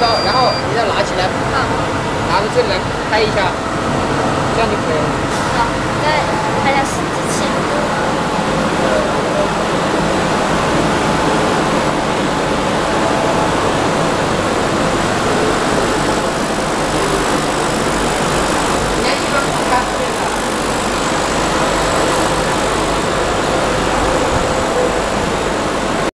高，然后你再拿起来，拿到这里来拍一下，这样就可以了。 好，再拍下10。